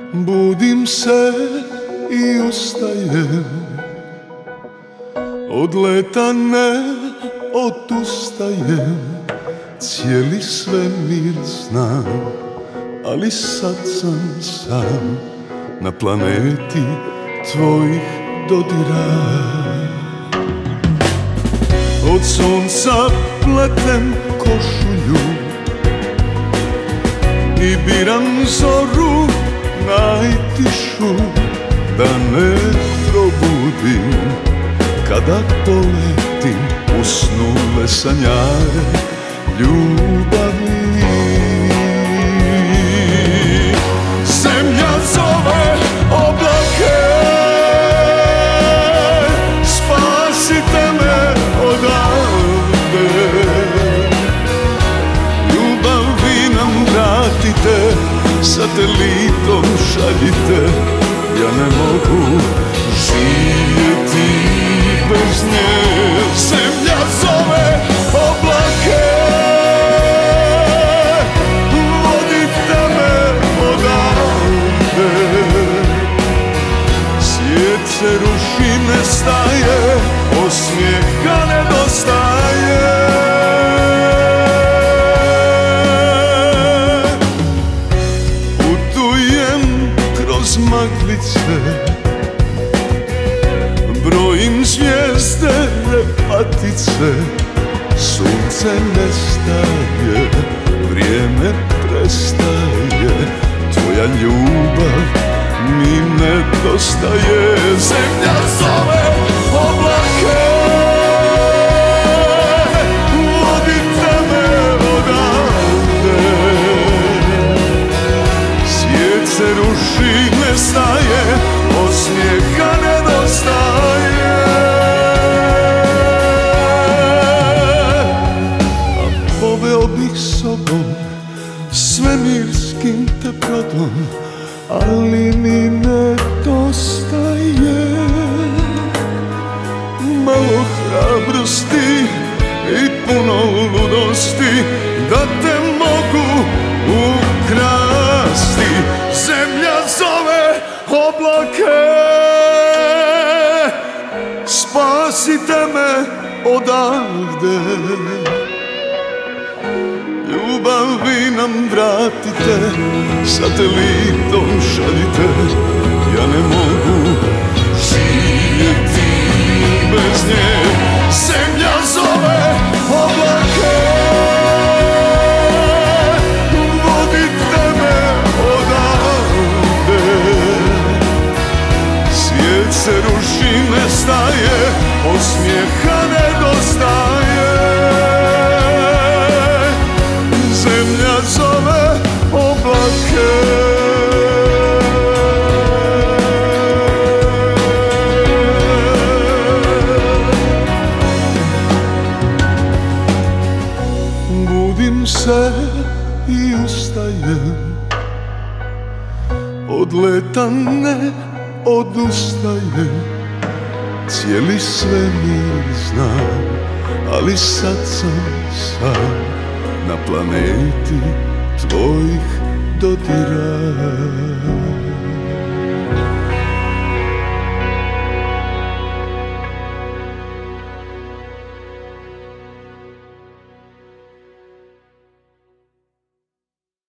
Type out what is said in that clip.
Budim se i ustajem, od leta ne odustajem, cijeli svemir znam, ali sad sam sam na planeti tvojih dodira. Od sunca pletem košulju i biram zoru najtišu, da ne probudim kada poletim usnule sanjare ljubavi. Zemlja zove oblake, spasite me odavde. Ljubav vi nam vratite, satelitom šaljite, ja ne mogu živjeti bez nje. Zemlja zove oblake, vodite me odavde. Svijet se ruši, nestaje, osmijeha nedostaje. Maglice, brojim zvijezde, repatice, sunce nestaje, vrijeme prestaje, tvoja ljubav mi nedostaje. Zemlja zove oblake, vodite me odavde. Svijet se ruši, nestaje, osmijeha nedostaje. A poveo bih sobom svemirskim te brodom, ali mi nedostaje malo hrabrosti i puno ludosti da te mogu ukrasti. Zemlja zove oblake, spasite me odavde. Ljubav vi nam vratite, satelitom šaljite, ja ne mogu živjeti bez nje. Zemlja zove oblake, vodite me odavde. Svijet se ruši, nestaje, osmijeha nedostaje. Zemlja zove oblake. Budim se i ustajem, od leta ne odustajem, cijeli svemir znam, ali sad sam sam na planeti tvojih dodira.